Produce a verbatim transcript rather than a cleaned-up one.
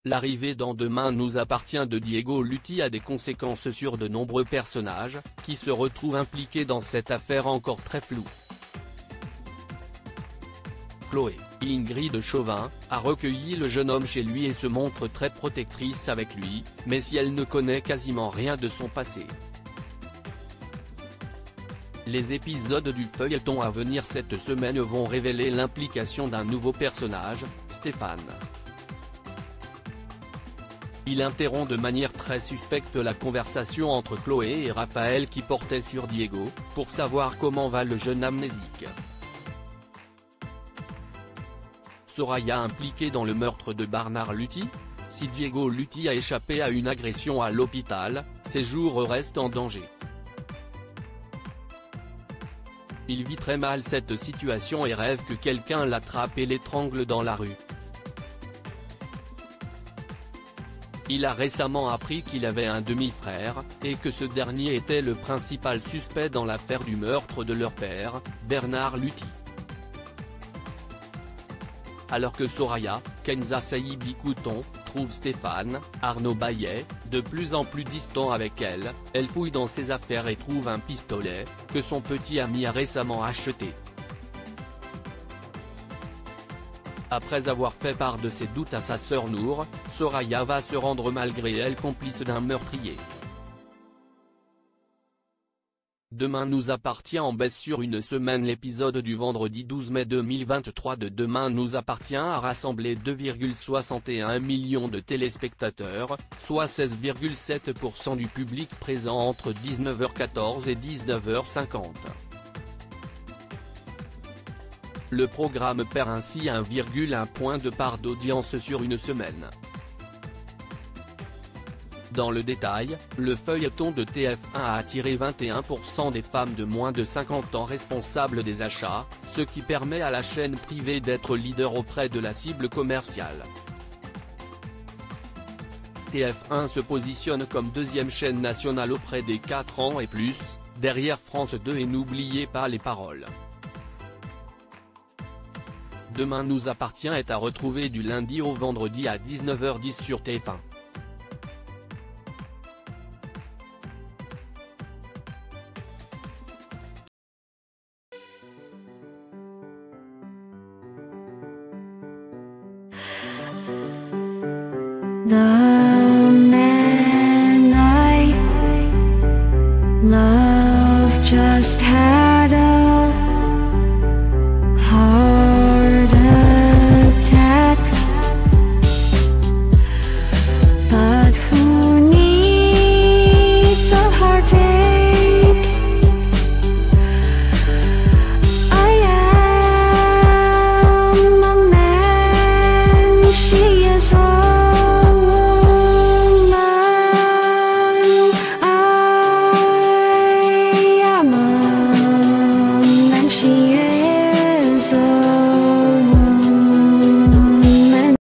L'arrivée dans Demain nous appartient de Diego Lutti a des conséquences sur de nombreux personnages, qui se retrouvent impliqués dans cette affaire encore très floue. Chloé, Ingrid Chauvin, a recueilli le jeune homme chez lui et se montre très protectrice avec lui, mais si elle ne connaît quasiment rien de son passé. Les épisodes du feuilleton à venir cette semaine vont révéler l'implication d'un nouveau personnage, Stéphane. Il interrompt de manière très suspecte la conversation entre Chloé et Raphaël qui portait sur Diego, pour savoir comment va le jeune amnésique. Soraya impliquée dans le meurtre de Bernard Lutti? Si Diego Lutti a échappé à une agression à l'hôpital, ses jours restent en danger. Il vit très mal cette situation et rêve que quelqu'un l'attrape et l'étrangle dans la rue. Il a récemment appris qu'il avait un demi-frère, et que ce dernier était le principal suspect dans l'affaire du meurtre de leur père, Bernard Lutti. Alors que Soraya, Kenza Saïbi Couton, trouve Stéphane, Arnaud Baillet, de plus en plus distant avec elle, elle fouille dans ses affaires et trouve un pistolet, que son petit ami a récemment acheté. Après avoir fait part de ses doutes à sa sœur Nour, Soraya va se rendre malgré elle complice d'un meurtrier. Demain nous appartient en baisse sur une semaine. L'épisode du vendredi douze mai deux mille vingt-trois de Demain nous appartient a rassemblé deux virgule soixante et un millions de téléspectateurs, soit seize virgule sept pour cent du public présent entre dix-neuf heures quatorze et dix-neuf heures cinquante. Le programme perd ainsi un virgule un point de part d'audience sur une semaine. Dans le détail, le feuilleton de T F un a attiré vingt et un pour cent des femmes de moins de cinquante ans responsables des achats, ce qui permet à la chaîne privée d'être leader auprès de la cible commerciale. T F un se positionne comme deuxième chaîne nationale auprès des quatre ans et plus, derrière France deux et n'oubliez pas les paroles. Demain nous appartient est à retrouver du lundi au vendredi à dix-neuf heures dix sur T F un. The man I love just had a